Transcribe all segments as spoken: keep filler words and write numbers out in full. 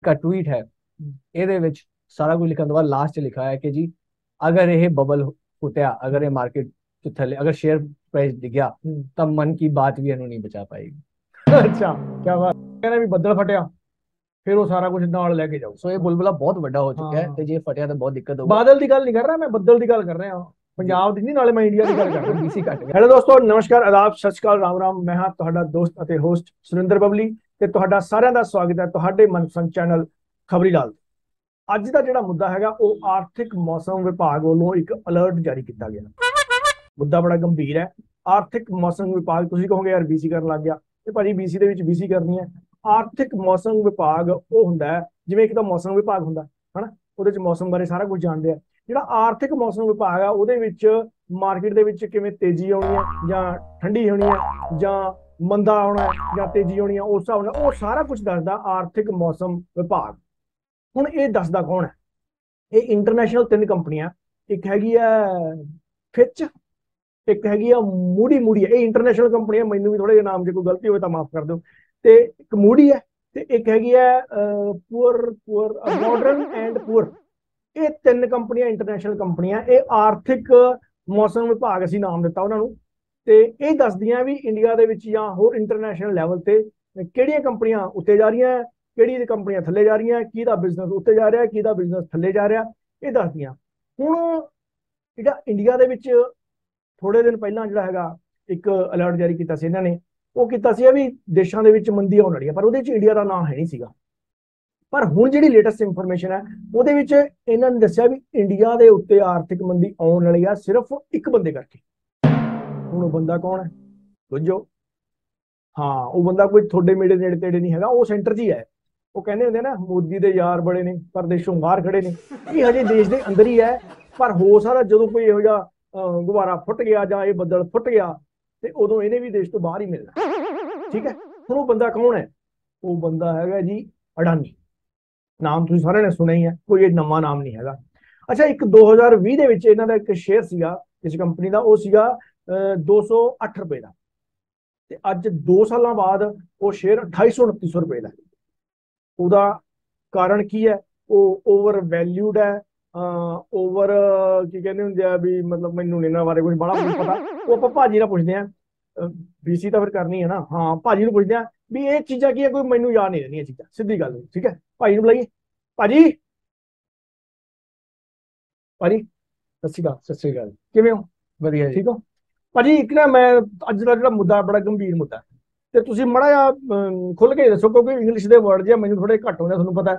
इसका ट्वीट है, ਇਹਦੇ ਵਿੱਚ ਸਾਰਾ ਕੁਝ ਲਿਖਣ ਤੋਂ ਬਾਅਦ ਲਾਸਟ 'ਚ ਲਿਖਾ ਹੈ ਕਿ ਜੀ अगर ये बबल फुटिया, अगर ये मार्केट तो थले, अगर शेयर प्राइस डिग्या तब मन की बात भी इन्हों नहीं बचा पाएगी। अच्छा, क्या बात, कहना भी बदल फटिया फिर वो सारा कुछ नाल लेके जाओ। सो ये बुलबुला बहुत बड़ा हो चुका है हाँ। ते जे फटिया तो बहुत दिक्कत होगी। बादल की गल नहीं कर रहा मैं, बदल की गल कर रहे हैं, पंजाब दी नहीं, नाले मैं इंडिया की गल कर रहा बीसी घट गया। हेलो दोस्तों, नमस्कार, आदाब, सत श्री अकाल, राम राम। मैं हाँ तुहाडा दोस्त अते होस्ट सुरिंदर बबली ते तुहाडा सारिਆਂ ਦਾ स्वागत है तुहाडे मनपसंद चैनल खबरी लाल। ਅੱਜ ਦਾ ਜਿਹੜਾ ਮੁੱਦਾ ਹੈਗਾ ਉਹ ਆਰਥਿਕ ਮੌਸਮ ਵਿਭਾਗ ਵੱਲੋਂ ਇੱਕ ਅਲਰਟ ਜਾਰੀ ਕੀਤਾ ਗਿਆ। ਮੁੱਦਾ ਬੜਾ ਗੰਭੀਰ ਹੈ। ਆਰਥਿਕ ਮੌਸਮ ਵਿਭਾਗ, ਤੁਸੀਂ ਕਹੋਗੇ ਯਾਰ ਬੀਸੀ ਕਰਨ ਲੱਗ ਗਿਆ, ਤੇ ਭਾਜੀ ਬੀਸੀ ਦੇ ਵਿੱਚ ਬੀਸੀ ਕਰਨੀ ਹੈ। ਆਰਥਿਕ ਮੌਸਮ ਵਿਭਾਗ ਉਹ ਹੁੰਦਾ ਹੈ ਜਿਵੇਂ ਇੱਕ ਤਾਂ ਮੌਸਮ ਵਿਭਾਗ ਹੁੰਦਾ ਹਨਾ, ਉਹਦੇ ਚ ਮੌਸਮ ਬਾਰੇ ਸਾਰਾ ਕੁਝ ਜਾਣਦੇ ਆ। ਜਿਹੜਾ ਆਰਥਿਕ ਮੌਸਮ ਵਿਭਾਗ ਆ ਉਹਦੇ ਵਿੱਚ ਮਾਰਕੀਟ ਦੇ ਵਿੱਚ ਕਿਵੇਂ ਤੇਜ਼ੀ ਆਉਣੀ ਹੈ ਜਾਂ ਠੰਡੀ ਹੋਣੀ ਹੈ ਜਾਂ ਮੰਦਾ ਆਉਣਾ ਜਾਂ ਤੇਜ਼ੀ ਆਉਣੀ ਹੈ, ਉਸ ਹਿਸਾਬ ਨਾਲ ਉਹ ਸਾਰਾ ਕੁਝ ਦੱਸਦਾ ਆਰਥਿਕ ਮੌਸਮ ਵਿਭਾਗ। ਹੁਣ ਇਹ ਦੱਸਦਾ ਕੌਣ ਹੈ? ਇਹ ਇੰਟਰਨੈਸ਼ਨਲ ਤਿੰਨ ਕੰਪਨੀਆਂ, ਇੱਕ ਹੈਗੀ ਆ ਫਿਚ, ਇੱਕ ਹੈਗੀ ਆ ਮੂਡੀ ਮੂਡੀ ਹੈ। ਇਹ ਇੰਟਰਨੈਸ਼ਨਲ ਕੰਪਨੀ ਹੈ, ਮੈਨੂੰ ਵੀ ਥੋੜਾ ਜਿਹਾ ਨਾਮ 'ਚ ਕੋਈ ਗਲਤੀ ਹੋਵੇ ਤਾਂ ਮਾਫ ਕਰ ਦਿਓ। ਤੇ ਇੱਕ ਮੂਡੀ ਹੈ ਤੇ ਇੱਕ ਹੈਗੀ ਹੈ poor poor modern and poor. ਇਹ ਤਿੰਨ ਕੰਪਨੀਆਂ ਇੰਟਰਨੈਸ਼ਨਲ ਕੰਪਨੀਆਂ, ਇਹ ਆਰਥਿਕ ਮੌਸਮ ਵਿਭਾਗ ਅਸੀਂ ਨਾਮ ਦਿੱਤਾ ਉਹਨਾਂ ਨੂੰ। ਤੇ ਇਹ ਦੱਸਦੀਆਂ ਵੀ ਇੰਡੀਆ ਦੇ ਵਿੱਚ ਜਾਂ ਹੋਰ ਇੰਟਰਨੈਸ਼ਨਲ ਲੈਵਲ ਤੇ ਕਿਹੜੀਆਂ ਕੰਪਨੀਆਂ ਉੱਤੇ ਜਾ ਰਹੀਆਂ, ਕਿਹੜੀ ਕੰਪਨੀਆਂ ਥੱਲੇ ਜਾ ਰਹੀਆਂ, ਕਿਹਦਾ ਬਿਜ਼ਨਸ ਉੱਤੇ ਜਾ ਰਿਹਾ, ਕਿਹਦਾ ਬਿਜ਼ਨਸ ਥੱਲੇ ਜਾ ਰਿਹਾ, ਇਹ ਦੱਸਦੀਆਂ। ਹੁਣ ਜਿਹੜਾ ਇੰਡੀਆ ਦੇ ਵਿੱਚ ਥੋੜੇ ਦਿਨ ਪਹਿਲਾਂ ਜਿਹੜਾ ਹੈਗਾ ਇੱਕ ਅਲਰਟ ਜਾਰੀ ਕੀਤਾ ਸੀ ਇਹਨਾਂ ਨੇ, ਉਹ ਕੀਤਾ ਸੀ ਵੀ ਦੇਸ਼ਾਂ ਦੇ ਵਿੱਚ ਮੰਦੀ ਆਉਣ ਵਾਲੀ ਹੈ, ਪਰ ਉਹਦੇ ਵਿੱਚ ਇੰਡੀਆ ਦਾ ਨਾਂ ਹੈ ਨਹੀਂ ਸੀਗਾ। ਪਰ ਹੁਣ ਜਿਹੜੀ ਲੇਟੈਸਟ ਇਨਫੋਰਮੇਸ਼ਨ ਹੈ ਉਹਦੇ ਵਿੱਚ ਇਹਨਾਂ ਨੇ ਦੱਸਿਆ ਵੀ ਇੰਡੀਆ ਦੇ ਉੱਤੇ ਆਰਥਿਕ ਮੰਦੀ ਆਉਣ ਵਾਲੀ ਆ ਸਿਰਫ ਇੱਕ ਬੰਦੇ ਕਰਕੇ। ਹੁਣ ਉਹ ਬੰਦਾ ਕੌਣ ਹੈ ਬੁੱਝੋ? ਹਾਂ, ਉਹ ਬੰਦਾ ਕੋਈ ਤੁਹਾਡੇ ਮੇੜੇ ਨੇੜੇ ਤੇੜੇ ਨਹੀਂ ਹੈਗਾ, ਉਹ ਸੈਂਟਰ 'ਚ ਹੀ ਹੈ। ਉਹ ਕਹਿੰਦੇ ਹੁੰਦੇ ਨਾ ਮੋਦੀ ਦੇ ਯਾਰ ਬੜੇ ਨੇ ਪਰ ਦੇਸ਼ੋਂ ਬਾਹਰ ਖੜੇ ਨੇ। ਇਹ ਹਜੇ ਦੇਸ਼ ਦੇ ਅੰਦਰ ਹੀ ਹੈ, ਪਰ ਹੋ ਸਕਦਾ ਜਦੋਂ ਕੋਈ ਇਹੋ ਜਿਹਾ ਗੁਬਾਰਾ ਫੁੱਟ ਗਿਆ ਜਾਂ ਇਹ ਬੱਦਲ ਫੁੱਟ ਗਿਆ ਤੇ ਉਦੋਂ ਇਹਨੇ ਵੀ ਦੇਸ਼ ਤੋਂ ਬਾਹਰ ਹੀ ਮਿਲਣਾ। ਠੀਕ ਹੈ, ਹੁਣ ਉਹ ਬੰਦਾ ਕੌਣ ਹੈ? ਉਹ ਬੰਦਾ ਹੈਗਾ ਜੀ ਅਡਾਨੀ। ਨਾਮ ਤੁਸੀਂ ਸਾਰਿਆਂ ਨੇ ਸੁਣਿਆ ਹੀ ਹੈ, ਕੋਈ ਇਹ ਨਵਾਂ ਨਾਮ ਨਹੀਂ ਹੈਗਾ। ਅੱਛਾ, ਇੱਕ ਦੋ ਹਜ਼ਾਰ ਵੀਹ ਦੇ ਵਿੱਚ ਇਹਨਾਂ ਦਾ ਇੱਕ ਸ਼ੇਅਰ ਸੀਗਾ ਇਸ ਕੰਪਨੀ ਦਾ, ਉਹ ਸੀਗਾ ਦੋ ਸੌ ਅੱਠ ਰੁਪਏ ਦਾ, ਤੇ ਅੱਜ ਦੋ ਸਾਲਾਂ ਬਾਅਦ ਉਹ ਸ਼ੇਅਰ ਅਠਾਈ ਸੌ ਉਨੱਤੀ ਸੌ ਰੁਪਏ ਦਾ। ਉਹਦਾ ਕਾਰਨ ਕੀ ਹੈ? ਉਹ ਓਵਰ ਵੈਲਿਊਡ ਹੈ, ਓਵਰ ਕੀ ਕਹਿੰਦੇ ਹੁੰਦੇ ਆ ਵੀ, ਮਤਲਬ ਮੈਨੂੰ ਇਹਨਾਂ ਬਾਰੇ ਕੁਝ ਬੜਾ ਕੁਝ ਪਤਾ। ਉਹ ਆਪਾਂ ਭਾਜੀ ਨਾਲ ਪੁੱਛਦੇ ਹਾਂ, ਬੀਸੀ ਤਾਂ ਫਿਰ ਕਰਨੀ ਹੈ ਨਾ। ਹਾਂ, ਭਾਜੀ ਨੂੰ ਪੁੱਛਦੇ ਹਾਂ ਵੀ ਇਹ ਚੀਜ਼ਾਂ ਕੀ ਹੈ, ਕੋਈ ਮੈਨੂੰ ਯਾਦ ਨਹੀਂ ਰਹਿੰਦੀਆਂ ਚੀਜ਼ਾਂ, ਸਿੱਧੀ ਗੱਲ। ਠੀਕ ਹੈ, ਭਾਜੀ ਨੂੰ ਬੁਲਾਈਏ। ਭਾਜੀ, ਭਾਜੀ ਸਤਿ ਸ਼੍ਰੀ ਅਕਾਲ। ਸਤਿ ਸ਼੍ਰੀ ਅਕਾਲ, ਕਿਵੇਂ ਹੋ? ਵਧੀਆ, ਠੀਕ ਹੋ ਭਾਜੀ? ਇੱਕ ਨਾ ਮੈਂ ਅੱਜ ਦਾ ਜਿਹੜਾ ਮੁੱਦਾ ਬੜਾ ਗੰਭੀਰ ਮੁੱਦਾ, ਤੇ ਤੁਸੀਂ ਮਾੜਾ ਜਿਹਾ ਖੁੱਲ ਕੇ ਦੱਸੋ ਕਿਉਂਕਿ ਇੰਗਲਿਸ਼ ਦੇ ਵਰਡ ਜਿਹਾ ਮੈਨੂੰ ਥੋੜੇ ਘੱਟ ਹੁੰਦੇ, ਤੁਹਾਨੂੰ ਪਤਾ।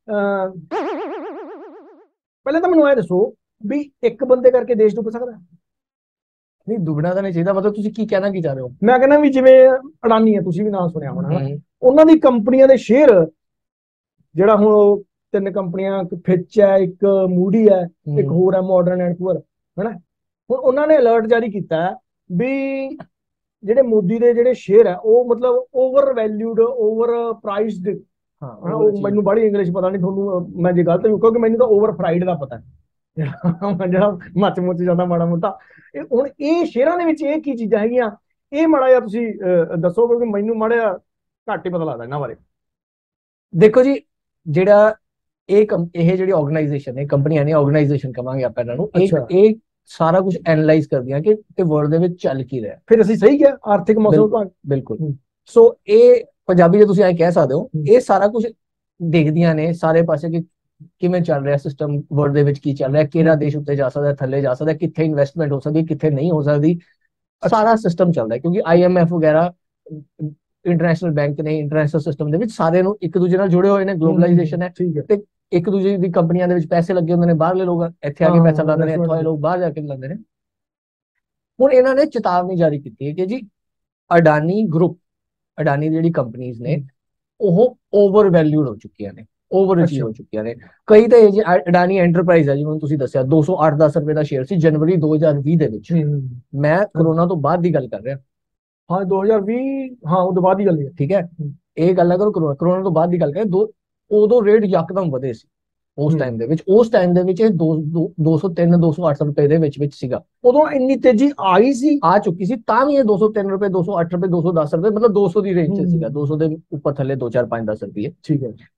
ਪਹਿਲਾਂ ਤਾਂ ਮੈਨੂੰ ਇਹ ਦੱਸੋ ਵੀ ਇੱਕ ਬੰਦੇ ਕਰਕੇ ਦੇਸ਼ ਡੁੱਬ ਸਕਦਾ? ਨਹੀਂ, ਡੁੱਬਣਾ ਤਾਂ ਨਹੀਂ ਚਾਹੀਦਾ। ਮਤਲਬ ਤੁਸੀਂ ਕੀ ਕਹਿਣਾ ਕੀ ਚਾਹ ਰਹੇ ਹੋ? ਮੈਂ ਕਹਿੰਦਾ ਵੀ ਜਿਵੇਂ ਅਡਾਨੀ ਹੈ, ਤੁਸੀਂ ਵੀ ਨਾਮ ਸੁਣਿਆ ਹੋਣਾ, ਉਹਨਾਂ ਦੀ ਕੰਪਨੀਆਂ ਦੇ ਸ਼ੇਅਰ, ਜਿਹੜਾ ਹੁਣ ਉਹ ਤਿੰਨ ਕੰਪਨੀਆਂ, ਫਿਚ ਹੈ, ਇੱਕ ਮੂਡੀ ਹੈ, ਇੱਕ ਹੋਰ ਹੈ ਮਾਡਰਨ ਐਂਡ ਪੂਅਰ, ਹਨਾ। ਹੁਣ ਉਹਨਾਂ ਨੇ ਅਲਰਟ ਜਾਰੀ ਕੀਤਾ ਵੀ ਜਿਹੜੇ ਮੋਦੀ ਦੇ ਜਿਹੜੇ ਸ਼ੇਅਰ ਹੈ ਉਹ ਮਤਲਬ ਓਵਰ ਵੈਲਿਊਡ, ਓਵਰ ਪ੍ਰਾਈਸਡ। ਹਾਂ, ਉਹ ਮੈਨੂੰ ਬੜੀ ਇੰਗਲਿਸ਼ ਪਤਾ ਨਹੀਂ, ਤੁਹਾਨੂੰ ਮੈਂ ਜੇ ਗਲਤ ਵੀ, ਕਿਉਂਕਿ ਮੈਨੂੰ ਤਾਂ ਓਵਰ ਫਰਾਈਡ ਦਾ ਪਤਾ ਜਿਹੜਾ ਮੱਚ ਮੁੱਚ ਜਾਂਦਾ ਮਾੜਾ ਮੋਟਾ। ਹੁਣ ਇਹ ਸ਼ੇਅਰਾਂ ਦੇ ਵਿੱਚ ਇਹ ਕੀ ਚੀਜ਼ਾਂ ਹੈਗੀਆਂ, ਇਹ ਮਾੜਾ ਜਿਹਾ ਤੁਸੀਂ ਦੱਸੋ, ਕਿਉਂਕਿ ਮੈਨੂੰ ਮਾੜਾ ਜਿਹਾ ਘੱਟ ਹੀ ਪਤਾ ਲੱਗਦਾ ਇਹਨਾਂ ਬਾਰੇ। ਦੇਖੋ ਜੀ, ਜਿਹੜਾ ਇਹ ਇਹ ਜਿਹੜੀ ਆਰਗੇਨਾਈਜੇਸ਼ਨ ਹੈ, ਕੰਪਨੀਆਂ ਨੇ, ਆਰਗੇਨਾਈਜੇਸ਼ਨ ਕਵਾਂਗੇ ਆਪਾਂ ਇਹਨਾਂ ਨੂੰ, ਇਹ ਸਾਰਾ ਕੁਝ ਐਨਾਲਾਈਜ਼ ਕਰਦੀਆਂ ਕਿ ਇਹ ਵਰਲਡ ਦੇ ਵਿੱਚ ਚੱਲ ਕੀ ਰਿਹਾ। ਫਿਰ ਅਸੀਂ ਸਹੀ ਕਿਹਾ ਆਰਥਿਕ ਮੌਸਮ ਵਿਭਾਗ? ਬਿਲਕੁਲ। ਸੋ ਇਹ ਪੰਜਾਬੀ ਜੇ ਤੁਸੀਂ ਐਂ ਕਹਿ ਸਕਦੇ ਹੋ, ਇਹ ਸਾਰਾ ਕੁਝ ਦੇਖਦੀਆਂ ਨੇ ਸਾਰੇ ਪਾਸੇ ਕਿ ਕਿਵੇਂ ਚੱਲ ਰਿਹਾ ਸਿਸਟਮ, ਵਰਲਡ ਦੇ ਵਿੱਚ ਕੀ ਚੱਲ ਰਿਹਾ, ਕਿਹੜਾ ਦੇਸ਼ ਉੱਤੇ ਜਾ ਸਕਦਾ, ਥੱਲੇ ਜਾ ਸਕਦਾ, ਕਿੱਥੇ ਇਨਵੈਸਟਮੈਂਟ ਹੋ ਸਕਦੀ, ਕਿੱਥੇ ਨਹੀਂ ਹੋ ਸਕਦੀ, ਸਾਰਾ ਸਿਸਟਮ ਚੱਲਦਾ। ਕਿਉਂਕਿ ਆਈ ਐਮ ਐਫ ਵਗੈਰਾ, ਇੰਟਰਨੈਸ਼ਨਲ ਬੈਂਕ ਨੇ, ਇੰਟਰਨੈਸ਼ਨਲ ਸਿਸਟਮ ਦੇ ਵਿੱਚ ਸਾਰੇ ਨੂੰ ਇੱਕ ਦੂਜੇ ਨਾਲ ਜੁੜੇ ਹੋਏ ਨੇ, ਗਲੋਬਲਾਈਜੇਸ਼ਨ ਹੈ, ਤੇ ਇੱਕ ਦੂਜੇ ਦੀ ਕੰਪਨੀਆਂ ਦੇ ਵਿੱਚ ਪੈਸੇ ਲੱਗੇ ਹੁੰਦੇ ਨੇ, ਬਾਹਰਲੇ ਲੋਕ ਇੱਥੇ ਆ ਕੇ ਪੈਸਾ ਲਾਉਂਦੇ ਨੇ, ਇੱਥੋਂ ਆਏ ਲੋਕ ਬਾਹਰ ਜਾ ਕੇ ਲਾਉਂਦੇ ਨੇ। ਹੁਣ ਇਹਨਾਂ ਨੇ ਚੇਤਾਵਨੀ ਜਾਰੀ ਕੀਤੀ ਹੈ ਕਿ ਜੀ ਅਡਾਨੀ ਗਰੁੱਪ, ਅਡਾਨੀ ਦੀ ਜਿਹੜੀ ਕੰਪਨੀਜ਼ ਨੇ ਉਹ ਓਵਰ ਵੈਲਿਊਡ ਹੋ ਚੁੱਕੀਆਂ ਨੇ, ਓਵਰ ਅਚੀਵ ਹੋ ਚੁੱਕੀਆਂ ਨੇ। ਕਈ ਤਾਂ ਇਹ ਅਡਾਨੀ ਐਂਟਰਪ੍ਰਾਈਜ਼ ਹੈ, ਜਿਵੇਂ ਤੁਸੀਂ ਦੱਸਿਆ ਦੋ ਸੌ ਅੱਠ ਦਸ ਰੁਪਏ ਦਾ ਸ਼ੇਅਰ ਸੀ ਜਨਵਰੀ ਦੋ ਹਜ਼ਾਰ ਵੀਹ ਦੇ ਵਿੱਚ। ਮੈਂ ਕਰੋਨਾ ਤੋਂ ਬਾਅਦ ਦੀ ਗੱਲ ਕਰ ਰਿਹਾ। ਹਾਂ, ਦੋ ਹਜ਼ਾਰ ਵੀਹ, ਹਾਂ ਉਹ ਤੋਂ ਬਾਅਦ ਦੀ ਗੱਲ ਹੈ। ਠੀਕ ਹੈ, ਇਹ ਗੱਲ ਨਾ ਕਰੋ ਕਰੋਨਾ ਕਰੋਨਾ ਤੋਂ ਬਾਅਦ ਦੀ ਗੱਲ ਕਰੇ। ਦੋ ਉਦੋਂ ਰੇਟ ਯਕਦਮ ਵਧੇ ਸੀ ਉਸ ਟਾਈਮ ਦੇ ਵਿੱਚ। ਉਸ ਟਾਈਮ ਦੇ ਵਿੱਚ ਇਹ ਦੋ ਸੌ ਤਿੰਨ ਦੋ ਸੌ ਅੱਠ ਰੁਪਏ ਦੇ ਵਿੱਚ ਵਿੱਚ ਸੀਗਾ। ਉਦੋਂ ਇੰਨੀ ਤੇਜ਼ੀ ਆ ਗਈ ਸੀ, ਆ ਚੁੱਕੀ ਸੀ, ਤਾਂ ਵੀ ਇਹ ਦੋ ਸੌ ਤਿੰਨ ਰੁਪਏ, ਦੋ ਸੌ ਅੱਠ ਰੁਪਏ, ਦੋ ਸੌ ਦਸ ਰੁਪਏ, ਮਤਲਬ ਦੋ ਸੌ ਦੀ ਰੇਂਜ 'ਚ ਸੀਗਾ, ਦੋ ਸੌ ਦੇ ਉੱਪਰ ਥੱਲੇ ਦੋ ਚਾਰ ਪੰਜ ਦਸ ਰੁਪਏ। ਠੀਕ ਹੈ।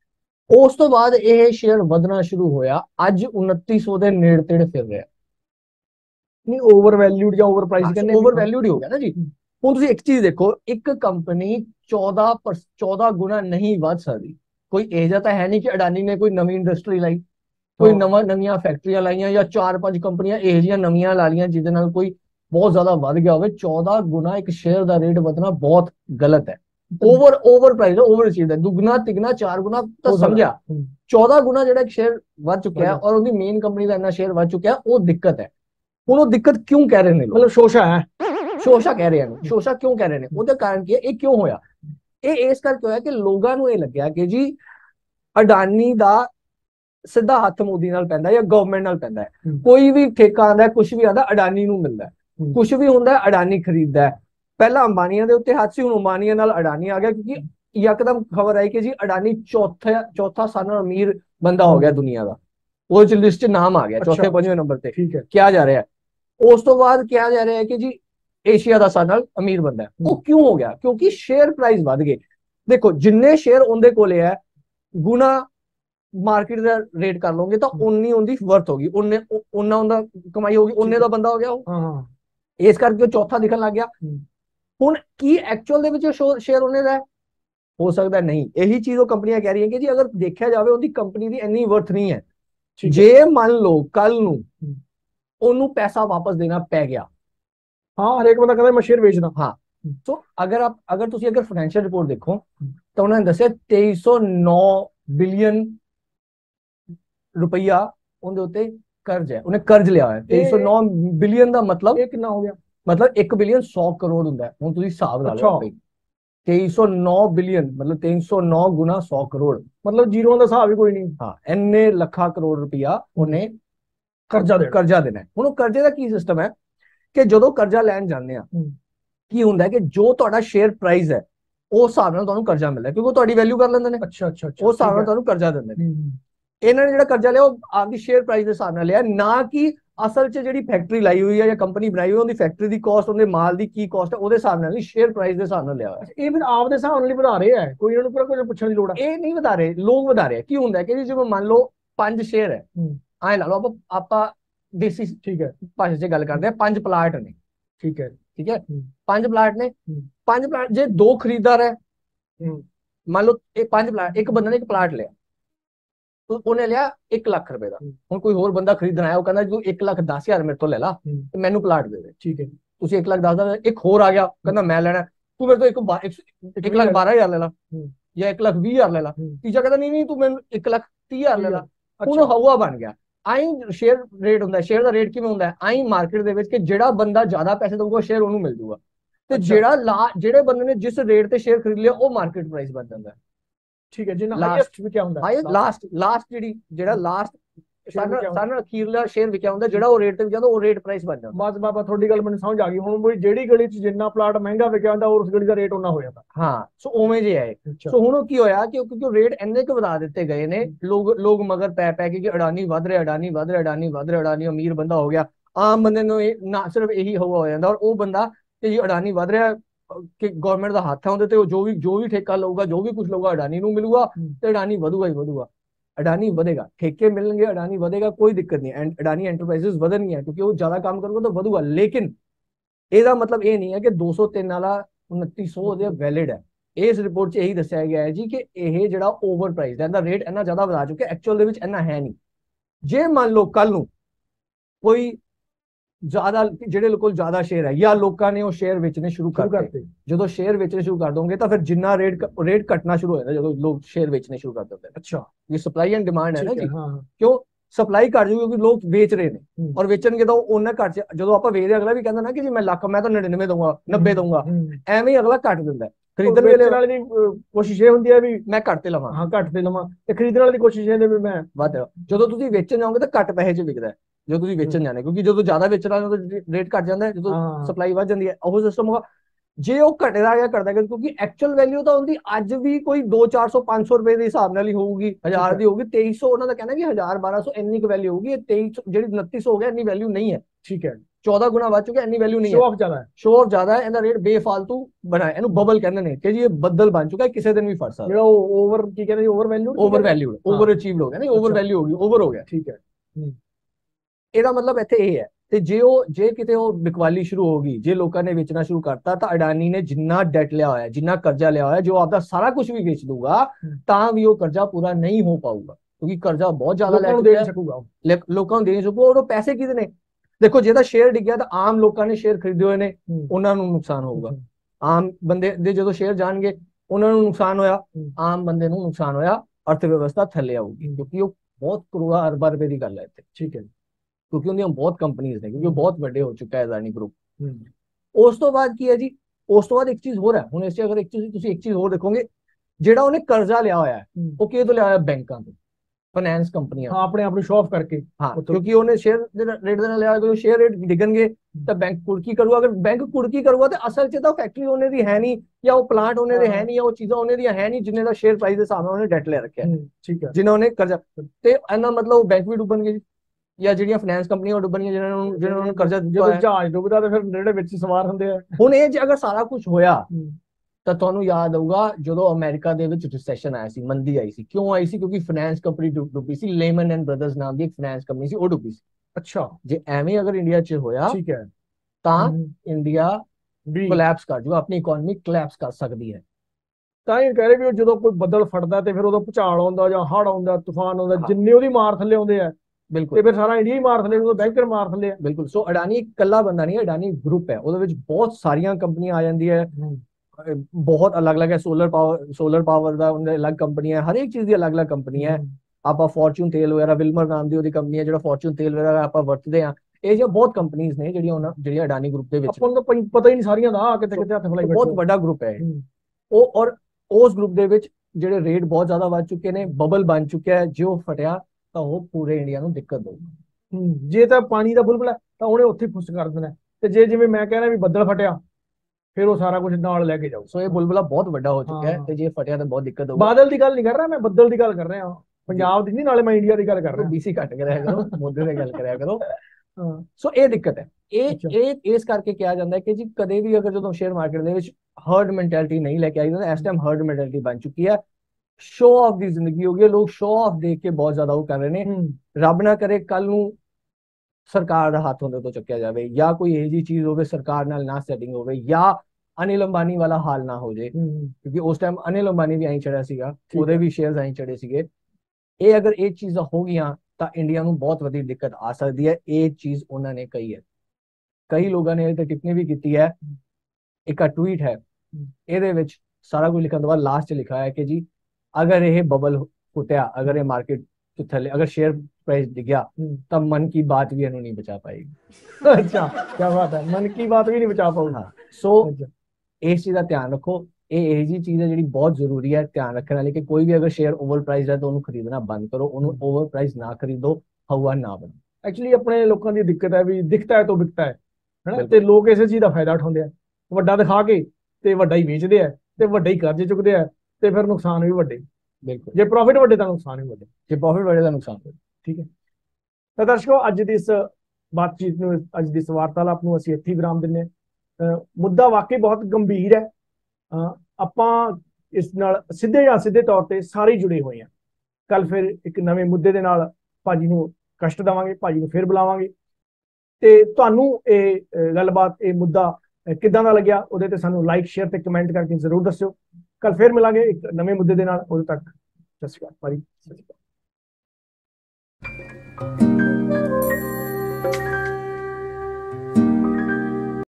ਉਸ ਤੋਂ ਬਾਅਦ ਇਹ ਸ਼ੇਅਰ ਵਧਣਾ ਸ਼ੁਰੂ ਹੋਇਆ, ਅੱਜ ਉਨੱਤੀ ਸੌ ਦੇ ਨੇੜੇ ਤੇੜੇ ਫਿਰ ਰਿਹਾ। ਨਹੀਂ ਓਵਰ ਵੈਲਿਊਡ ਜਾਂ ਓਵਰ ਪ੍ਰਾਈਸ ਕਹਿੰਦੇ, ਓਵਰ ਵੈਲਿਊਡ ਹੀ ਹੋ ਗਿਆ ਨਾ ਜੀ। ਹੁਣ ਤੁਸੀਂ ਇੱਕ ਚੀਜ਼ ਦੇਖੋ, ਇੱਕ ਕੰਪਨੀ ਚੌਦਾਂ ਚੌਦਾਂ ਗੁਣਾ ਨਹੀਂ ਵੱਧ ਸਕਦੀ। ਕੋਈ ਇਹ ਜਿਹਾ ਤਾਂ ਹੈ ਨਹੀਂ ਕਿ ਅਡਾਨੀ ਨੇ ਕੋਈ ਨਵੀਂ ਇੰਡਸਟਰੀ ਲਾਈ, ਕੋਈ ਨਵਾਂ ਨਵੀਆਂ ਫੈਕਟਰੀਆਂ ਲਾਈਆਂ ਜਾਂ ਚਾਰ ਪੰਜ ਕੰਪਨੀਆਂ ਇਹ ਜਿਹੀਆਂ ਨਵੀਆਂ ਲਾ ਲੀਆਂ ਜਿਹਦੇ ਨਾਲ ਕੋਈ ਬਹੁਤ ਜ਼ਿਆਦਾ ਵੱਧ ਗਿਆ ਹੋਵੇ। ਚੌਦਾਂ ਗੁਣਾ ਇੱਕ ਸ਼ੇਅਰ ਦਾ ਰੇਟ ਵਧਣਾ ਬਹੁਤ ਗਲਤ ਹੈ। Over over price over achieve ਹੈ, ਦੁੱਗਣਾ ਤਿਗਣਾ ਚਾਰ ਗੁਣਾ ਤਾਂ ਸਮਝਿਆ, ਚੌਦਾਂ ਗੁਣਾ ਜਿਹੜਾ ਇੱਕ ਸ਼ੇਅਰ ਵੱਧ ਚੁੱਕਿਆ ਹੈ ਔਰ ਉਹਦੀ ਮੇਨ ਕੰਪਨੀ ਦਾ ਇੰਨਾ ਸ਼ੇਅਰ ਵੱਧ ਚੁੱਕਿਆ, ਉਹ ਦਿੱਕਤ ਹੈ। ਹੁਣ ਉਹ ਦਿੱਕਤ ਕਿਉਂ ਕਹਿ ਰਹੇ ਨੇ ਲੋਕ? ਮਤਲਬ ਸ਼ੋਸ਼ਾ ਹੈ, ਸ਼ੋਸ਼ਾ ਕਹਿ ਰਹੇ ਨੇ। ਸ਼ੋਸ਼ਾ ਕਿਉਂ ਕਹਿ ਰਹੇ ਨੇ? ਉਹਦੇ ਕਾਰਨ ਕੀ ਹੈ, ਇਹ ਕਿਉਂ ਹੋਇਆ? ਇਹ ਇਸ ਕਰਕੇ ਹੋਇਆ ਕਿ ਲੋਕਾਂ ਨੂੰ ਇਹ ਲੱਗਿਆ ਕਿ ਜੀ ਅਡਾਨੀ ਦਾ ਸਿੱਧਾ ਹੱਥ ਮੋਦੀ ਨਾਲ ਪੈਂਦਾ ਜਾਂ ਗਵਰਨਮੈਂਟ ਨਾਲ ਪੈਂਦਾ ਹੈ। ਕੋਈ ਵੀ ਠੇਕਾ ਆਉਂਦਾ, ਕੁਝ ਵੀ ਆਉਂਦਾ, ਅਡਾਨੀ ਨੂੰ ਮਿਲਦਾ, ਕੁਝ ਵੀ ਹੁੰਦਾ ਅਡਾਨੀ ਖਰੀਦਦਾ। ਪਹਿਲਾਂ ਅੰਬਾਨੀਆਂ ਦੇ ਉੱਤੇ ਹੱਥ ਸੀ, ਹੁਣ ਅੰਬਾਨੀਆਂ ਨਾਲ ਅਡਾਨੀ ਆ ਗਿਆ, ਕਿਉਂਕਿ ਯਕਦਮ ਖਬਰ ਆਈ ਕਿ ਜੀ ਅਡਾਨੀ ਚੌਥਾ ਚੌਥਾ ਸਾਨਾ ਅਮੀਰ ਬੰਦਾ ਹੋ ਗਿਆ ਦੁਨੀਆ ਦਾ। ਉਹ ਚ ਲਿਸਟ ਚ ਨਾਮ ਆ ਗਿਆ ਚੌਥੇ ਪੰਜਵੇਂ ਨੰਬਰ ਤੇ। ਠੀਕ ਹੈ, ਕਿਹਾ ਜਾ ਰਿਹਾ ਹੈ। ਉਸ ਤੋਂ ਬਾਅਦ ਕਿਹਾ ਜਾ ਰਿਹਾ ਹੈ ਕਿ ਜੀ ਏਸ਼ੀਆ ਦਾ ਸਾਰਿਆਂ ਨਾਲ ਅਮੀਰ ਬੰਦਾ ਹੈ। ਉਹ ਕਿਉਂ ਹੋ ਗਿਆ? ਕਿਉਂਕਿ ਸ਼ੇਅਰ ਪ੍ਰਾਈਸ ਵੱਧ ਗਏ। ਦੇਖੋ ਜਿੰਨੇ ਸ਼ੇਅਰ ਉਹਦੇ ਕੋਲੇ ਹੈ, ਗੁਣਾ ਮਾਰਕੀਟ ਦਾ ਰੇਟ ਕਰ ਲਓਗੇ ਤਾਂ ਉਨੀ ਉਹਦੀ ਵਰਥ ਹੋਗੀ, ਉਹਨੇ ਉਹਨਾਂ ਉਹਦਾ ਕਮਾਈ ਹੋਗੀ, ਉਹਨੇ ਦਾ ਬੰਦਾ ਹੋ ਗਿਆ ਉਹ। ਹਾਂ, ਇਸ ਕਰਕੇ ਉਹ ਚੌਥਾ ਦਿਖਣ ਲੱਗ ਗਿਆ। ਹੁਣ ਕੀ ਐਕਚੁਅਲ ਦੇ ਵਿੱਚ ਸ਼ੇਅਰ ਉਹਨੇ ਦਾ ਹੋ ਸਕਦਾ? ਨਹੀਂ। ਇਹੀ ਚੀਜ਼ ਉਹ ਕੰਪਨੀਆਂ ਕਹਿ ਰਹੀਆਂ ਕਿ ਜੀ ਅਗਰ ਦੇਖਿਆ ਜਾਵੇ ਉਹਦੀ ਕੰਪਨੀ ਦੀ ਇੰਨੀ ਵਰਥ ਨਹੀਂ ਹੈ। ਜੇ ਮੰਨ ਲਓ ਕੱਲ ਨੂੰ ਉਹਨੂੰ ਪੈਸਾ ਵਾਪਸ ਦੇਣਾ ਪੈ ਗਿਆ, ਹਾਂ ਹਰੇਕ ਬੰਦਾ ਕਹਿੰਦਾ ਮੈਂ ਸ਼ੇਅਰ ਵੇਚਦਾ। ਹਾਂ, ਸੋ ਅਗਰ ਆਪ ਅਗਰ ਤੁਸੀਂ ਅਗਰ ਫਾਈਨੈਂਸ਼ੀਅਲ ਰਿਪੋਰਟ ਦੇਖੋ ਤਾਂ ਉਹਨਾਂ ਨੇ ਦੱਸਿਆ ਤੇਈ ਸੌ ਨੌ ਬਿਲੀਅਨ ਰੁਪਈਆ ਉਹਦੇ ਉੱਤੇ ਕਰਜ਼ ਹੈ, ਉਹਨੇ ਕਰਜ਼ ਲਿਆ ਹੋਇਆ। ਤੇਈ ਸੌ ਨੌ ਬਿਲੀਅਨ ਦਾ ਮਤਲਬ ਇਹ ਕਿੰਨਾ ਹੋ ਗਿਆ? ਮਤਲਬ ਇੱਕ ਬਿਲੀਅਨ ਸੌ ਕਰੋੜ ਹੁੰਦਾ ਹੈ। ਹੁਣ ਤੁਸੀਂ ਹਿਸਾਬ ਲਾ ਲਓ, ਤੇਈ ਸੌ ਨੌ ਬਿਲੀਅਨ ਮਤਲਬ ਤਿੰਨ ਸੌ ਨੌ ਗੁਣਾ ਸੌ ਕਰੋੜ, ਮਤਲਬ ਜ਼ੀਰੋ ਦਾ ਹਿਸਾਬ ਹੀ ਕੋਈ ਨਹੀਂ। ਹਾਂ, ਇੰਨੇ ਲੱਖਾਂ ਕਰੋੜ ਰੁਪਈਆ ਉਹਨੇ ਕਰਜ਼ਾ ਦੇਣਾ ਕਰਜ਼ਾ ਦੇਣਾ। ਹੁਣ ਉਹ ਕਰਜ਼ੇ ਦਾ ਕੀ ਸਿਸਟਮ ਹੈ ਕਿ ਜਦੋਂ ਕਰਜ਼ਾ ਲੈਣ ਜਾਂਦੇ ਆ ਕੀ ਹੁੰਦਾ ਹੈ ਕਿ ਜੋ ਤੁਹਾਡਾ ਸ਼ੇਅਰ ਪ੍ਰਾਈਸ ਹੈ ਉਸ ਹਿਸਾਬ ਨਾਲ ਤੁਹਾਨੂੰ ਕਰਜ਼ਾ ਮਿਲਦਾ, ਕਿਉਂਕਿ ਉਹ ਤੁਹਾਡੀ ਵੈਲਿਊ ਕਰ ਲੈਂਦੇ ਨੇ। ਅੱਛਾ ਅੱਛਾ, ਉਸ ਹਿਸਾਬ ਨਾਲ ਤੁਹਾਨੂੰ ਕਰਜ਼ਾ ਦਿੰਦੇ ਨੇ। ਇਹਨਾਂ ਨੇ ਜਿਹੜਾ ਕਰਜ਼ਾ ਲਿਆ ਉਹ ਆਪਦੀ ਸ਼ੇਅਰ ਪ੍ਰਾਈਸ ਦੇ ਹਿਸਾਬ ਨਾਲ ਲਿਆ, ਨਾ ਕਿ ਅਸਲ 'ਚ ਜਿਹੜੀ ਫੈਕਟਰੀ ਲਾਈ ਹੋਈ ਹੈ ਜਾਂ ਕੰਪਨੀ ਬਣਾਈ ਹੋਈ ਉਹਦੀ ਫੈਕਟਰੀ ਦੀ ਕਾਸਟ, ਉਹਦੇ ਮਾਲ ਦੀ ਕੀ ਕਾਸਟ ਹੈ, ਉਹਦੇ ਹਿਸਾਬ ਨਾਲ ਨਹੀਂ, ਸ਼ੇਅਰ ਪ੍ਰਾਈਸ ਦੇ ਹਿਸਾਬ ਨਾਲ ਲਿਆ ਹੋਇਆ। ਇਹ ਫਿਰ ਆਪ ਦੇ ਹਿਸਾਬ ਨਾਲ ਹੀ ਵਧਾ ਰਹੇ ਹੈ, ਕੋਈ ਇਹਨਾਂ ਨੂੰ ਪੂਰਾ ਕੋਈ ਪੁੱਛਣ ਦੀ ਲੋੜ ਹੈ? ਇਹ ਨਹੀਂ ਵਧਾ ਰਹੇ, ਲੋਕ ਵਧਾ ਰਹੇ। ਕੀ ਹੁੰਦਾ ਹੈ ਕਿ ਜਿਵੇਂ ਮੰਨ ਲਓ ਪੰਜ ਸ਼ੇਅਰ ਹੈ, ਐਂ ਲਾ ਲਓ ਆਪਾਂ ਆਪਾਂ ਦੇਸੀ ਠੀਕ ਹੈ ਭਾਸ਼ਾ 'ਚ ਗੱਲ ਕਰਦੇ ਆ, ਪੰਜ ਪਲਾਟ ਨੇ। ਠੀਕ ਹੈ ਠੀਕ ਹੈ ਪੰਜ ਪਲਾਟ ਨੇ। ਪੰਜ ਪਲਾਟ ਜੇ ਦੋ ਖਰੀਦਦਾਰ ਹੈ, ਮੰਨ ਲਓ ਇਹ ਪੰਜ ਪਲਾਟ, ਇੱਕ ਬੰਦੇ ਨੇ ਇੱਕ ਪਲਾਟ ਲਿਆ, ਉਹਨੇ ਲਿਆ ਇੱਕ ਲੱਖ ਰੁਪਏ ਦਾ। ਹੁਣ ਕੋਈ ਹੋਰ ਬੰਦਾ ਖਰੀਦਣ ਆਇਆ, ਉਹ ਕਹਿੰਦਾ ਤੂੰ ਇੱਕ ਲੱਖ ਦਸ ਹਜ਼ਾਰ ਮੇਰੇ ਤੋਂ ਲੈ ਲਾ ਤੇ ਮੈਨੂੰ ਪਲਾਟ ਦੇ ਦੇ। ਠੀਕ ਹੈ, ਤੁਸੀਂ ਇੱਕ ਲੱਖ ਦਸ ਹਜ਼ਾਰ, ਇੱਕ ਹੋਰ ਆ ਗਿਆ ਕਹਿੰਦਾ ਮੈਂ ਲੈਣਾ, ਤੂੰ ਮੇਰੇ ਤੋਂ ਇੱਕ ਇੱਕ ਲੱਖ ਬਾਰਾਂ ਹਜ਼ਾਰ ਲੈ ਲਾ ਜਾਂ ਇੱਕ ਲੱਖ ਵੀਹ ਹਜ਼ਾਰ ਲੈ ਲਾ। ਤੀਜਾ ਕਹਿੰਦਾ ਨਹੀਂ ਨਹੀਂ ਤੂੰ ਮੈਨੂੰ ਇੱਕ ਲੱਖ ਤੀਹ ਹਜ਼ਾਰ ਲੈ ਲਾ। ਹੁਣ ਹਵਾ ਬਣ ਗਿਆ। ਆਈ ਸ਼ੇਅਰ ਰੇਟ ਹੁੰਦਾ, ਸ਼ੇਅਰ ਦਾ ਰੇਟ ਕਿਵੇਂ ਹੁੰਦਾ? ਆਈ ਮਾਰਕੀਟ ਦੇ ਵਿੱਚ ਕਿ ਜਿਹੜਾ ਬੰਦਾ ਜ਼ਿਆਦਾ ਪੈਸੇ ਦਊਗਾ ਸ਼ੇਅਰ ਉਹਨੂੰ ਮਿਲ ਜੂਗਾ, ਤੇ ਜਿਹੜਾ ਲਾ ਜਿਹੜੇ ਬੰਦੇ ਨੇ ਜਿਸ ਰੇਟ ਤੇ ਸ਼ੇਅਰ ਖਰੀਦ ਲਿਆ ਉਹ ਮਾਰਕੀਟ ਪ੍ਰਾਈਸ ਬਣ ਜਾਂਦਾ। ਠੀਕ ਹੈ, ਜਿਹਨਾਂ ਹਾਈਐਸਟ ਵਿਕਿਆ ਹੁੰਦਾ, ਲਾਸਟ ਲਾਸਟ ਜਿਹੜੀ ਜਿਹੜਾ ਲਾਸਟ ਸਾਡਾ ਅਖੀਰਲਾ ਸ਼ੇਅਰ ਵਿਕਿਆ ਹੁੰਦਾ, ਜਿਹੜਾ ਉਹ ਰੇਟ ਤੇ ਵਿਕਿਆ ਹੁੰਦਾ ਉਹ ਰੇਟ ਪ੍ਰਾਈਸ ਬਣ ਜਾਂਦਾ। ਬਸ ਬਾਬਾ ਤੁਹਾਡੀ ਗੱਲ ਮੈਨੂੰ ਸਮਝ ਆ ਗਈ ਹੁਣ, ਵੀ ਜਿਹੜੀ ਗਲੀ 'ਚ ਜਿੰਨਾ ਪਲਾਟ ਮਹਿੰਗਾ ਵਿਕਿਆ ਹੁੰਦਾ ਉਸ ਗਲੀ ਦਾ ਰੇਟ ਉਹਨਾਂ ਹੋ ਜਾਂਦਾ। ਹਾਂ, ਸੋ ਉਵੇਂ ਜੇ ਹੈ। ਸੋ ਹੁਣ ਉਹ ਕੀ ਹੋਇਆ ਕਿ ਕਿਉਂਕਿ ਰੇਟ ਇੰਨੇ ਕੁ ਵਧਾ ਦਿੱਤੇ ਗਏ ਨੇ, ਲੋਕ ਲੋਕ ਮਗਰ ਪੈ ਪੈ ਕੇ ਕਿ ਅਡਾਨੀ ਵੱਧ ਰਿਹਾ, ਅਡਾਨੀ ਵੱਧ ਰਿਹਾ, ਅਡਾਨੀ ਵੱਧ ਰਿਹਾ, ਅਡਾਨੀ ਅਮੀਰ ਬੰਦਾ ਹੋ ਗਿਆ। ਆਮ ਬੰਦੇ ਨੂੰ ਇਹ ਨਾ ਸਿਰਫ ਇਹੀ ਹਵਾ ਹੋ ਜਾਂਦਾ, ਔਰ ਉਹ ਬੰਦਾ ਕਿ ਜੀ ਅਡਾਨੀ ਵੱਧ ਰਿਹਾ ਕਿ ਗਵਰਨਮੈਂਟ ਦਾ ਹੱਥ ਹੈ ਉਹਦੇ ਤੇ, ਉਹ ਜੋ ਵੀ ਜੋ ਵੀ ਠੇਕਾ ਲਊਗਾ, ਜੋ ਵੀ ਕੁਝ ਲਊਗਾ ਅਡਾਨੀ ਨੂੰ ਮਿਲੂਗਾ ਤੇ ਅਡਾਨੀ ਵਧੂਗਾ ਹੀ ਵਧੂਗਾ। ਅਡਾਨੀ ਵਧੇਗਾ, ਠੇਕੇ ਮਿਲਣਗੇ, ਅਡਾਨੀ ਵਧੇਗਾ, ਕੋਈ ਦਿੱਕਤ ਨਹੀਂ। ਐਂਡ ਅਡਾਨੀ ਐਂਟਰਪ੍ਰਾਈਜ਼ਸ ਵਧਣਗੀਆਂ ਕਿਉਂਕਿ ਉਹ ਜ਼ਿਆਦਾ ਕੰਮ ਕਰੂਗਾ ਤਾਂ ਵਧੂਗਾ। ਲੇਕਿਨ ਇਹਦਾ ਮਤਲਬ ਇਹ ਨਹੀਂ ਹੈ ਕਿ ਦੋ ਸੌ ਤਿੰਨ ਵਾਲਾ ਉਨੱਤੀ ਸੌ ਉਹਦੇ ਵੈਲਿਡ ਹੈ। ਇਸ ਰਿਪੋਰਟ 'ਚ ਇਹੀ ਦੱਸਿਆ ਗਿਆ ਹੈ ਜੀ ਕਿ ਇਹ ਜਿਹੜਾ ਓਵਰ ਪ੍ਰਾਈਸ ਹੈ, ਇਹਦਾ ਰੇਟ ਇੰਨਾ ਜ਼ਿਆਦਾ ਵਧਾ ਚੁੱਕਿਆ, ਐਕਚੁਅਲ ਦੇ ਵਿੱਚ ਇੰਨਾ ਹੈ ਨਹੀਂ। ਜੇ ਮੰਨ ਲਓ ਕੱਲ ਨੂੰ ਕੋਈ ਜ਼ਿਆਦਾ ਜਿਹੜੇ ਕੋਲ ਜ਼ਿਆਦਾ ਸ਼ੇਅਰ ਹੈ ਜਾਂ ਲੋਕਾਂ ਨੇ ਉਹ ਸ਼ੇਅਰ ਵੇਚਣੇ ਸ਼ੁਰੂ ਕਰ ਦਿੱਤੇ, ਜਦੋਂ ਸ਼ੇਅਰ ਵੇਚਣੇ ਸ਼ੁਰੂ ਕਰ ਦੋਗੇ ਤਾਂ ਫਿਰ ਜਿੰਨਾ ਰੇਟ ਰੇਟ ਘਟਣਾ ਸ਼ੁਰੂ ਹੋ ਜਾਂਦਾ ਜਦੋਂ ਲੋਕ ਸ਼ੇਅਰ ਵੇਚਣੇ ਸ਼ੁਰੂ ਕਰ ਦਿੰਦੇ। ਅੱਛਾ, ਇਹ ਸਪਲਾਈ ਐਂਡ ਡਿਮਾਂਡ ਹੈ ਨਾ ਜੀ। ਕਿਉਂ ਸਪਲਾਈ ਘਟ ਜੂਗੀ ਕਿਉਂਕਿ ਲੋਕ ਵੇਚ ਰਹੇ ਨੇ, ਔਰ ਵੇਚਣਗੇ ਤਾਂ ਉਹਨਾਂ ਘੱਟ। ਜਦੋਂ ਆਪਾਂ ਵੇਚਦੇ ਅਗਲਾ ਵੀ ਕਹਿੰਦਾ ਨਾ ਕਿ ਜੀ ਮੈਂ ਲੱਖ ਮੈਂ ਤਾਂ ਨੜਿਨਵੇਂ ਦਊਂਗਾ, ਨੱਬੇ ਦਊਂਗਾ, ਐਵੇਂ ਅਗਲਾ ਘੱਟ ਦਿੰਦਾ। ਖਰੀਦਣ ਵੇਲੇ ਵਾਲੇ ਦੀ ਕੋਸ਼ਿਸ਼ ਇਹ ਹੁੰਦੀ ਹੈ ਵੀ ਮੈਂ ਘੱਟ ਤੇ ਲਵਾਂ, ਹਾਂ ਘੱਟ ਤੇ ਲਵਾਂ, ਤੇ ਖਰੀਦਣ ਵਾਲੇ ਦੀ ਕੋਸ਼ਿਸ਼ ਇਹ ਵੀ ਮੈਂ ਵੱਧ। ਜਦੋਂ ਤੁਸੀਂ ਵੇਚਣ ਜਾਓਗੇ ਤਾਂ ਘੱਟ ਪੈਸੇ 'ਚ ਵਿਕਦਾ ਜਦੋਂ ਤੁਸੀਂ ਵੇਚਣ ਜਾਣੇ, ਕਿਉਂਕਿ ਜਦੋਂ ਜ਼ਿਆਦਾ ਵੇਚਣਾ ਰੇਟ ਘਟ ਜਾਂਦਾ, ਜਦੋਂ ਸਪਲਾਈ ਵੱਧ ਜਾਂਦੀ ਹੈ ਉਹ ਸਿਸਟਮ ਹੋਗਾ। ਜੇ ਉਹ ਘਟਦਾ ਗਿਆ ਕਰਦਾ ਗਿਆ, ਕਿਉਂਕਿ ਐਕਚੁਅਲ ਵੈਲਿਊ ਤਾਂ ਉਹਦੀ ਅੱਜ ਵੀ ਕੋਈ ਦੋ ਚਾਰ ਸੌ ਪੰਜ ਸੌ ਰੁਪਏ ਦੇ ਹਿਸਾਬ ਨਾਲ ਹੀ ਹੋਊਗੀ, ਹਜ਼ਾਰ ਦੀ ਹੋਊਗੀ। ਤੇਈ ਸੌ ਉਹਨਾਂ ਦਾ ਕਹਿਣਾ ਕਿ ਹਜ਼ਾਰ ਬਾਰਾਂ ਸੌ ਇੰਨੀ ਕੁ ਵੈਲਿਊ ਹੋਊਗੀ। ਤੇਈ ਜਿਹੜੀ ਉਨੱਤੀ ਸੌ ਹੋ ਗਿਆ ਇੰਨੀ ਵੈਲਿਊ ਨਹੀਂ ਹੈ। ਠੀਕ ਹੈ, चौदह गुना बढ़ चुका है, इन्नी वैल्यू नहीं है, शो ऑफ ज्यादा है, शो ऑफ ज्यादा है, ਇਹਦਾ ਰੇਟ ਬੇਫਾਲਤੂ ਬਣਾਇਆ, ਇਹਨੂੰ ਬਬਲ ਕਹਿੰਦੇ ਨੇ ਕਿ ਜੀ ਇਹ ਬੱਦਲ ਬਣ ਚੁੱਕਾ ਹੈ, ਕਿਸੇ ਦਿਨ ਵੀ ਫਟ ਸਕਦਾ, ਜਿਹੜਾ ਓਵਰ ਕੀ ਕਹਿੰਦੇ over valued over valued over achieved ਹੋ ਗਿਆ, ਨਹੀਂ ਓਵਰ ਵੈਲਿਊ ਹੋ ਗਈ, ਓਵਰ ਹੋ ਗਿਆ, ਠੀਕ ਹੈ। ਇਹਦਾ ਮਤਲਬ ਇੱਥੇ ਇਹ ਹੈ। ਤੇ ਜੇ ਉਹ ਜੇ ਕਿਤੇ ਉਹ ਬਿਕਵਾਲੀ ਸ਼ੁਰੂ ਹੋ ਗਈ, ਜੇ ਲੋਕਾਂ ਨੇ ਵੇਚਣਾ ਸ਼ੁਰੂ ਕਰਤਾ, ਤਾਂ ਅਡਾਨੀ ਨੇ ਜਿੰਨਾ ਡੈਟ ਲਿਆ ਹੋਇਆ, ਜਿੰਨਾ ਕਰਜ਼ਾ ਲਿਆ ਹੋਇਆ, ਜੋ ਆਪਦਾ ਸਾਰਾ ਕੁਝ ਵੀ ਵੇਚ ਦੂਗਾ ਤਾਂ ਵੀ ਉਹ ਕਰਜ਼ਾ ਪੂਰਾ ਨਹੀਂ ਹੋ ਪਾਊਗਾ, ਕਿਉਂਕਿ ਕਰਜ਼ਾ ਬਹੁਤ ਜ਼ਿਆਦਾ ਲੈ ਦੇ ਸਕੂਗਾ, ਲੋਕਾਂ ਨੂੰ ਦੇ ਸਕੂਗਾ। ਔਰ ਉਹ ਪੈਸੇ ਕਿਹਦੇ ਨੇ? ਦੇਖੋ ਜੇ ਤਾਂ ਸ਼ੇਅਰ ਡਿੱਗਿਆ ਤਾਂ ਆਮ ਲੋਕਾਂ ਨੇ ਸ਼ੇਅਰ ਖਰੀਦੇ ਹੋਏ ਨੇ, ਉਹਨਾਂ ਨੂੰ ਨੁਕਸਾਨ ਹੋਊਗਾ। ਆਮ ਬੰਦੇ ਦੇ ਜਦੋਂ ਸ਼ੇਅਰ ਜਾਣਗੇ ਉਹਨਾਂ ਨੂੰ ਨੁਕਸਾਨ ਹੋਇਆ, ਆਮ ਬੰਦੇ ਨੂੰ ਨੁਕਸਾਨ ਹੋਇਆ, ਅਰਥ ਵਿਵਸਥਾ ਥੱਲੇ ਆਊਗੀ, ਕਿਉਂਕਿ ਉਹ ਬਹੁਤ ਕਰੋੜਾਂ ਅਰਬਾਂ ਰੁਪਏ ਦੀ ਗੱਲ ਹੈ ਇੱਥੇ, ਠੀਕ ਹੈ, ਕਿਉਂਕਿ ਉਹਦੀਆਂ ਬਹੁਤ ਕੰਪਨੀਆਂ ਨੇ, ਕਿਉਂਕਿ ਉਹ ਬਹੁਤ ਵੱਡੇ ਹੋ ਚੁੱਕਾ ਹੈ ਅਡਾਨੀ ਗਰੁੱਪ। ਉਸ ਤੋਂ ਬਾਅਦ ਕੀ ਹੈ ਜੀ, ਉਸ ਤੋਂ ਬਾਅਦ ਇੱਕ ਚੀਜ਼ ਹੋਰ ਹੈ। ਹੁਣ ਇਸ 'ਚ ਅਗਰ ਇੱਕ ਚੀਜ਼ ਤੁਸੀਂ ਇੱਕ ਚੀਜ਼ ਹੋਰ ਦੇਖੋਗੇ, ਜਿਹੜਾ ਉਹਨੇ ਕਰਜ਼ਾ ਲਿਆ ਹੋਇਆ ਹੈ ਉਹ ਕਿਹਦੇ ਤੋਂ ਲਿਆ ਹੋਇਆ? ਬੈਂਕਾਂ ਤੋਂ, ਫਾਈਨੈਂਸ ਕੰਪਨੀਆਂ, ਹਾਂ, ਆਪਣੇ ਆਪ ਨੂੰ ਸ਼ੋ ਆਫ ਕਰਕੇ, ਹਾਂ, ਕਿਉਂਕਿ ਉਹਨੇ ਸ਼ੇਅਰ ਦੇ ਰੇਟ ਦੇ ਨਾਲ ਲਿਆ, ਜਦੋਂ ਸ਼ੇਅਰ ਰੇਟ ਡਿੱਗਣਗੇ ਤਾਂ ਬੈਂਕ ਕੁੜਕੀ ਕਰੂਗਾ। ਅਗਰ ਬੈਂਕ ਕੁੜਕੀ ਕਰੂਗਾ ਤਾਂ ਅਸਲ 'ਚ ਤਾਂ ਫੈਕਟਰੀ ਉਹਨੇ ਦੀ ਹੈ ਨਹੀਂ, ਜਾਂ ਉਹ ਪਲਾਂਟ ਉਹਨੇ ਦੇ ਹੈ ਨਹੀਂ, ਜਾਂ ਉਹ ਚੀਜ਼ਾਂ ਉਹਨੇ ਦੀਆਂ ਹੈ ਨਹੀਂ, ਜਿੰਨੇ ਦਾ ਸ਼ੇਅਰ ਪ੍ਰਾਈਸ ਦੇ ਹਿਸਾਬ ਨਾਲ ਉਹਨੇ ਡੈਟ ਲੈ ਰੱਖਿਆ, ਠੀਕ ਹੈ, ਜਿਨ੍ਹਾਂ ਨੇ ਕਰਜ਼ਾ। ਤੇ ਇਹਨਾਂ ਮਤਲਬ ਬੈਂਕ ਵੀ ਡੁੱਬਣਗੇ ਜੀ, ਜਾਂ ਜਿਹੜੀਆਂ ਫਾਈਨੈਂਸ ਕੰਪਨੀਆਂ ਡੁੱਬਣਗੀਆਂ, ਜਿਹਨਾਂ ਨੂੰ ਜਿਹਨਾਂ ਨੂੰ ਕਰਜ਼ਾ ਦਿੱਤਾ ਹੋਇਆ। ਜਹਾਜ਼ ਡੁੱਬਦਾ ਤੇ ਫਿਰ ਜਿਹੜੇ ਵਿੱਚ ਸਵਾਰ ਹੁੰਦੇ ਆ। ਹੁਣ ਇਹ ਜੇ ਅਗਰ ਸਾਰਾ ਕੁਝ ਹੋਇਆ ਤਾਂ ਤੁਹਾਨੂੰ ਯਾਦ ਹੋਊਗਾ ਜਦੋਂ ਅਮਰੀਕਾ ਦੇ ਵਿੱਚ ਰਿਸੈਸ਼ਨ ਆਇਆ ਸੀ, ਮੰਦੀ ਆਈ ਸੀ, ਕਿਉਂ ਆਈ ਸੀ? ਕਿਉਂਕਿ ਫਾਈਨੈਂਸ ਕੰਪਨੀ ਡੁੱਬੀ ਸੀ, ਲੇਮਨ ਐਂਡ ਬ੍ਰਦਰਸ ਨਾਮ ਦੀ ਇੱਕ ਫਾਈਨੈਂਸ ਕੰਪਨੀ ਸੀ, ਉਹ ਡੁੱਬੀ ਸੀ। ਅੱਛਾ, ਜੇ ਐਵੇਂ ਅਗਰ ਇੰਡੀਆ 'ਚ ਹੋਇਆ, ਠੀਕ ਹੈ, ਤਾਂ ਇੰਡੀਆ ਕੋਲੈਪਸ ਕਰ ਜੂਗਾ, ਆਪਣੀ ਇਕਨੋਮੀ ਕੋਲੈਪਸ ਕਰ ਸਕਦੀ ਹੈ। ਤਾਂ ਇਹ ਕਹਿ ਰਹੇ ਵੀ ਜਦੋਂ ਕੋਈ ਬੱਦਲ ਫਟਦਾ ਤੇ ਫਿਰ ਉਦੋਂ ਭੁਚਾਲ ਆਉਂਦਾ ਜਾਂ ਹੜ੍ਹ ਆਉਂਦਾ, ਤੂਫਾਨ ਆਉਂਦਾ, ਜਿੰਨੇ ਉਹਦੀ ਮਾਰ ਥੱਲੇ ਆਉਂਦੇ ਆ, ਬਿਲਕੁਲ, ਤੇ ਫਿਰ ਸਾਰਾ ਇੰਡੀਆ ਹੀ ਮਾਰ ਥੱਲੇ, ਉਦੋਂ ਬੈਂਕਰ ਮਾਰ ਥੱਲੇ ਆ। ਬਿਲਕੁਲ। ਸੋ ਅਡਾਨੀ ਇਕੱਲਾ ਬੰਦਾ ਨਹੀਂ ਹੈ, ਅਡਾਨੀ ਗਰੁੱਪ ਹੈ, ਉਹਦੇ ਵਿੱਚ ਬਹੁਤ ਸਾਰੀਆਂ ਕੰਪਨੀਆਂ ਆ ਜਾਂਦੀਆਂ ਹੈ, ਬਹੁਤ ਅਲੱਗ-ਅਲੱਗ ਹੈ, ਸੋਲਰ ਪਾਵਰ ਸੋਲਰ ਪਾਵਰ ਦਾ ਉਹਦੇ ਅਲੱਗ ਕੰਪਨੀ ਹੈ, ਹਰ ਇੱਕ ਚੀਜ਼ ਦੀ ਅਲੱਗ-ਅਲੱਗ ਕੰਪਨੀ ਹੈ। ਆਪਾਂ ਫੋਰਚੂਨ ਤੇਲ ਵਗੈਰਾ, ਵਿਲਮਰ ਨਾਮ ਦੀ ਉਹਦੀ ਕੰਪਨੀ ਹੈ, ਜਿਹੜਾ ਫੋਰਚੂਨ ਤੇਲ ਵਗੈਰਾ ਆਪਾਂ ਵਰਤਦੇ ਹਾਂ। ਇਹ ਜਿਹੀਆਂ ਬਹੁਤ ਕੰਪਨੀਆਂ ਨੇ ਜਿਹੜੀਆਂ ਉਹਨਾਂ ਜਿਹੜੀਆਂ ਅਡਾਨੀ ਗਰੁੱਪ ਦੇ ਵਿੱਚ, ਆਪਾਂ ਨੂੰ ਤਾਂ ਪਤਾ ਹੀ ਨਹੀਂ ਸਾਰੀਆਂ ਦਾ, ਕਿਤੇ ਕਿਤੇ ਹੱਥ ਫਲਾਈ, ਬਹੁਤ ਵੱਡਾ ਗਰੁੱਪ ਹੈ ਉਹ। ਔਰ ਉਸ ਗਰੁੱਪ ਦੇ ਵਿੱਚ ਜਿਹੜੇ ਰੇਟ ਬਹੁਤ ਜ਼ਿਆਦਾ ਵੱਧ ਚੁੱਕੇ ਨੇ, ਬਬਲ ਬਣ ਚੁੱਕਿਆ ਹੈ, ਜੇ ਉਹ ਫਟਿਆ ਤਾਂ ਉਹ ਪੂਰੇ ਇੰਡੀਆ ਨੂੰ ਦਿੱਕਤ ਦੇਊਗਾ। ਜੇ ਤਾਂ ਪਾਣੀ ਦਾ ਬੁਲਬੁਲਾ ਤਾਂ ਉਹਨੇ ਉੱਥੇ ਫੁੱਸ ਕਰ ਦੇਣਾ, ਤੇ ਜੇ ਜਿਵੇਂ ਮੈਂ ਕਹਿ ਰਿਹਾ ਵੀ ਬੱਦਲ ਫਟਿਆ ਫਿਰ ਉਹ ਸਾਰਾ ਕੁਝ ਨਾਲ ਲੈ ਕੇ ਜਾਊ। ਸੋ ਇਹ ਬੁਲਬੁਲਾ ਬਹੁਤ ਵੱਡਾ ਹੋ ਚੁੱਕਿਆ ਹੈ, ਤੇ ਜੇ ਫਟਿਆ ਤਾਂ ਬਹੁਤ ਦਿੱਕਤ ਹੋਊਗੀ। ਬਾਦਲ ਦੀ ਗੱਲ ਨਹੀਂ ਕਰ ਰਿਹਾ ਮੈਂ, ਬੱਦਲ ਦੀ ਗੱਲ ਕਰ ਰਿਹਾ, ਪੰਜਾਬ ਦੀ ਨਹੀਂ, ਨਾਲੇ ਮੈਂ ਇੰਡੀਆ ਦੀ ਗੱਲ ਕਰ ਰਿਹਾ। ਬੀਸੀ ਘੱਟ ਕਰਿਆ ਕਰੋ, ਮੁੱਦੇ ਦੀ ਗੱਲ ਕਰਿਆ ਕਰੋ। ਸੋ ਇਹ ਦਿੱਕਤ ਹੈ। ਇਹ ਇਹ ਇਸ ਕਰਕੇ ਕਿਹਾ ਜਾਂਦਾ ਹੈ ਕਿ ਜੀ ਕਦੇ ਵੀ ਅਗਰ ਜਦੋਂ ਸ਼ੇਅਰ ਮਾਰਕੀਟ ਦੇ ਵਿੱਚ ਹਰਡ ਮੈਂਟੈਲਿਟੀ ਨਹੀਂ ਲੈ ਕੇ ਆਈ ਤਾਂ ਇਸ ਟਾਈਮ ਹਰਡ ਮੈਂਟੈਲਿਟੀ ਬਣ ਚੁੱਕੀ ਹੈ, ਸ਼ੋ ਆਫ ਦੀ ਜ਼ਿੰਦਗੀ ਹੋ ਗਈ ਹੈ, ਲੋਕ ਸ਼ੋ ਆਫ ਦੇਖ ਕੇ ਬਹੁਤ ਜ਼ਿਆਦਾ ਉਹ ਕਰ ਰਹੇ ਨੇ। ਰੱਬ ਨਾ ਕਰੇ ਕੱਲ ਨੂੰ ਸਰਕਾਰ ਦਾ ਹੱਥ ਉਹਦੇ ਤੋਂ ਚੱਕਿਆ ਜਾਵੇ, ਜਾਂ ਕੋਈ ਇਹੋ ਜਿਹੀ ਚੀਜ਼ ਹੋਵੇ ਸਰਕਾਰ ਨਾਲ ਨਾ ਸੈਟਿੰਗ ਹੋਵੇ, ਜਾਂ ਅਨਿਲ ਅੰਬਾਨੀ ਵਾਲਾ ਹਾਲ ਨਾ ਹੋ ਜਾਏ, ਕਿਉਂਕਿ ਉਸ ਟਾਈਮ ਅਨਿਲ ਅੰਬਾਨੀ ਵੀ ਐਂ ਚੜਿਆ ਸੀਗਾ, ਉਹਦੇ ਵੀ ਸ਼ੇਅਰਸ ਐਂ ਚੜੇ ਸੀਗੇ। ਇਹ ਅਗਰ ਇਹ ਚੀਜ਼ਾਂ ਹੋ ਗਈਆਂ ਤਾਂ ਇੰਡੀਆ ਨੂੰ ਬਹੁਤ ਵੱਡੀ ਦਿੱਕਤ ਆ ਸਕਦੀ ਹੈ। ਇਹ ਚੀਜ਼ ਉਹਨਾਂ ਨੇ ਕਹੀ ਹੈ, ਕਈ ਲੋਕਾਂ ਨੇ ਇਹ ਤੇ ਟਿੱਪਣੀ ਵੀ ਕੀਤੀ ਹੈ। ਇੱਕ ਟਵੀਟ ਹੈ, ਇਹਦੇ ਵਿੱਚ ਸਾਰਾ ਕੁਝ ਲਿਖਣ ਤੋਂ ਬਾਅਦ ਲਾਸਟ 'ਚ ਲਿਖਾ ਹੈ ਕਿ ਜੀ ਅਗਰ ਇਹ ਬਬਲ ਫੁੱਟਿਆ, ਅਗਰ ਇਹ ਮਾਰਕੀਟ ਤੋਂ ਥੱਲੇ, ਅਗਰ ਸ਼ੇਅਰ ਪ੍ਰਾइस डिग्या तब मन की बात भी इन्होंने नहीं बचा पाएगी। अच्छा, क्या बात है, मन की बात भी नहीं बचा पाऊंगा। सो इस चीज का ध्यान रखो, ये यही जी चीज है जी बहुत जरूरी है ध्यान रखने वाली, कि कोई भी अगर शेयर ओवर प्राइस है तो उन्होंने खरीदना बंद करो, उन्होंने ओवर प्राइस ना खरीदो, हवा ना बनो। एक्चुअली अपने लोगों की दिक्कत है भी दिखता है तो बिकता है है ना, ते लोग इस चीज का फायदा उठाते हैं, ਵੱਡਾ ਦਿਖਾ ਕੇ ਤੇ ਵੱਡਾ ਹੀ ਵੇਚਦੇ ਆ ਤੇ ਵੱਡਾ ਹੀ ਕਰਜ਼ੇ ਚੁੱਕਦੇ ਆ ਤੇ ਫਿਰ ਨੁਕਸਾਨ ਵੀ ਵੱਡੇ। ਬਿਲਕੁਲ, ਜੇ ਪ੍ਰੋਫਿਟ ਵੱਡੇ ਤਾਂ ਨੁਕਸਾਨ ਵੀ ਵੱਡੇ, ਜੇ ਪ੍ਰੋਫਿਟ ਵੱਡੇ ਤਾਂ ਨੁਕਸਾਨ ਵੱਡੇ। ਠੀਕ ਹੈ, ਤਾਂ ਦਰਸ਼ਕੋ ਅੱਜ ਦੀ ਇਸ ਬਾਤਚੀਤ ਨੂੰ, ਅੱਜ ਦੀ ਇਸ ਵਾਰਤਾਲਾਪ ਨੂੰ ਅਸੀਂ ਇੱਥੇ ਹੀ ਵਿਰਾਮ ਦਿੰਦੇ ਹਾਂ। ਮੁੱਦਾ ਵਾਕਈ ਬਹੁਤ ਗੰਭੀਰ ਹੈ, ਆਪਾਂ ਇਸ ਨਾਲ ਸਿੱਧੇ ਜਾਂ ਸਿੱਧੇ ਤੌਰ ਤੇ ਸਾਰੇ ਜੁੜੇ ਹੋਏ ਹਾਂ। ਕੱਲ ਫਿਰ ਇੱਕ ਨਵੇਂ ਮੁੱਦੇ ਦੇ ਨਾਲ ਭਾਜੀ ਨੂੰ ਕਸ਼ਟ ਦੇਵਾਂਗੇ, ਭਾਜੀ ਨੂੰ ਫਿਰ ਬੁਲਾਵਾਂਗੇ, ਤੇ ਤੁਹਾਨੂੰ ਇਹ ਗੱਲਬਾਤ, ਇਹ ਮੁੱਦਾ ਕਿੱਦਾਂ ਦਾ ਲੱਗਿਆ ਉਹਦੇ ਤੇ ਸਾਨੂੰ ਲਾਈਕ, ਸ਼ੇਅਰ ਤੇ ਕਮੈਂਟ ਕਰਕੇ ਜ਼ਰੂਰ ਦੱਸਿਓ। ਕੱਲ ਫਿਰ ਮਿਲਾਂਗੇ ਇੱਕ ਨਵੇਂ ਮੁੱਦੇ ਦੇ ਨਾਲ, ਉਦੋਂ ਤੱਕ ਸਤਿ ਸ਼੍ਰੀ ਅਕਾਲ ਭਾਜੀ, ਸਤਿ ਸ਼੍ਰੀ ਅਕਾਲ।